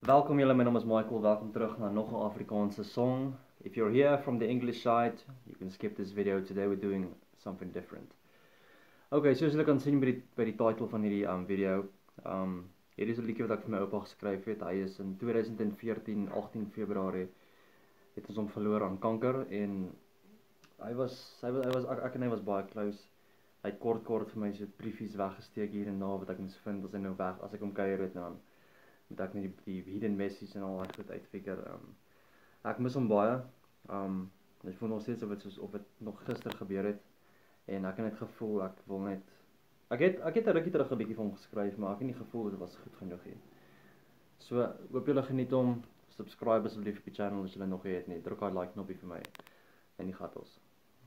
Welkom julle, my naam is Michael, welkom terug na nog 'n Afrikaanse song. If you're here from the English side, you can skip this video. Today we're doing something different. Okay, soos julle kan sien by die title van hierdie video, hier is 'n liedjie wat ek vir my oupa geskryf het. Hy is in 2014, 18 Februarie, het ons hom verloor aan kanker en ek en hy was baie close. Hy het kort vir my so briefies weggesteek hier en daar wat ek moes vind as hy nou weg, as ek hom kuier het nou. Moet ek net die hidden messages en al daai goed uitfigure. Ek mis hom baie. Ek voel nog steeds of het nog gister gebeur het. En ek het net gevoel ek wil net ek het 'n rukkie terug 'n bietjie vir hom geskryf, maar ek het nie gevoel dit was goed genoeg nie. So, hoop julle geniet hom. Subscribe asseblief op die channel as julle nog nie het nie. Druk daai like knoppie vir my en die gatels.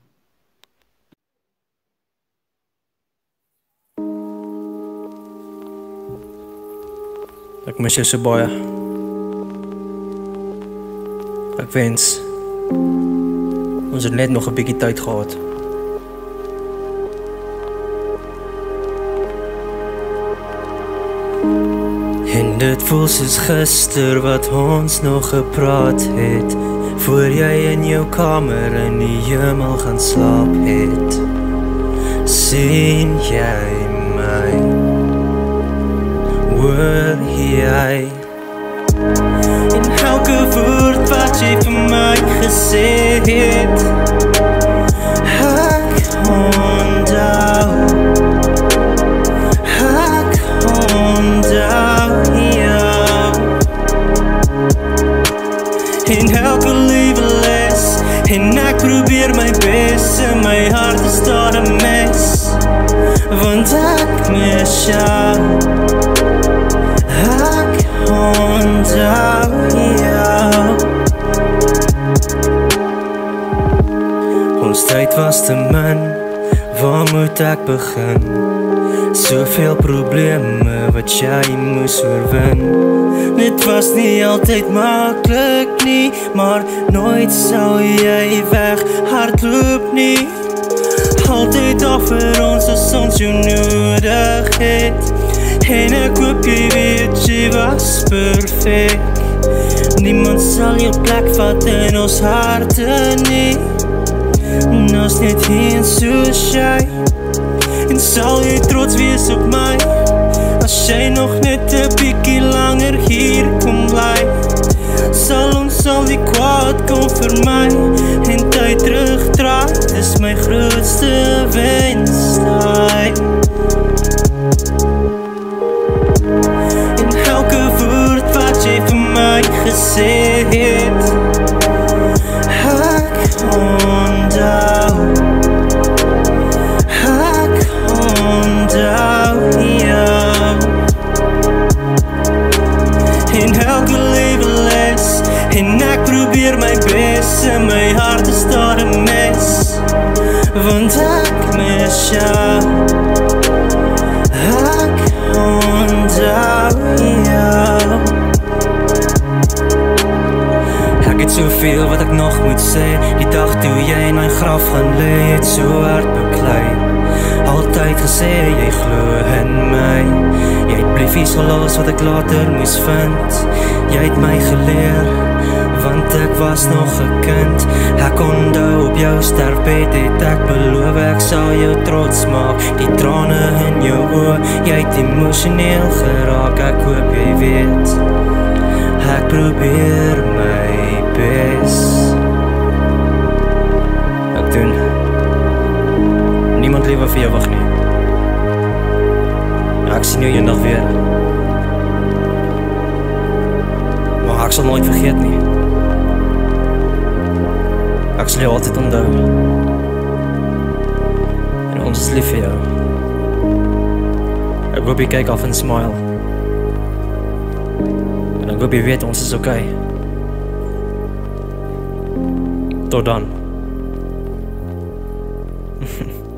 Ek mis jou so baie. Ek wens ons het net nog 'n bietjie tyd gehad. En dit voel soos gister wat ons nog gepraat het, voor jy in jou kamer in die hemel gaan slaap het. Sien jy my? Hoor jy? En elke woord wat jy vir my gesê het, ek onthou jou. En elke liewe les, en ek probeer my bes, in my hart is daar 'n mes, want ek mis jou. Ek onthou jou. Ons tyd was te min, waar moet ek begin? Soveel probleme wat jy moes oorwin. Dit was nie altyd maklik nie, maar nooit sou jy weg hardloop nie. Altyd daar vir ons as ons jou nodig het. En ek hoop jy weet jy was perfek. Niemand sal jou plek vat in ons harte nie. Ons net hier soos jy. En sal jy trots wees op my, as jy nog net 'n bietjie langer hier kom bly. Sal ons al die kwaad kom vermy, en tyd terugdraai, dis my grootste wens, daai. En elke woord wat jy vir my gesê het, ek onthou jou. En elke liewe les, en ek probeer my bes, in my hart is daar 'n mes, want ek mis jou. Ek onthou jou. Ek het soveel wat ek nog moet sê, die dag toe jy in my graf gaan lê, het so hard beklei. Altyd gesê jy glo in my. Jy het briefies gelos wat ek later moes vind. Jy het my geleer, want ek was nog 'n kind. Ek onthou op jou sterfbed het ek beloof ek sal jou trots maak. Die trane in jou oë, jy het emosioneel geraak. Ek hoop jy weet, ek probeer my bes. Ek doen. Niemand lewe vir ewig nie. Ek sien jou eendag weer. Maar ek sal nooit vergeet nie. Ek sal jou altyd onthou. En ons is lief vir jou. Ek hoop jy kyk af en smile. En ek hoop jy weet ons is okay. Tot dan.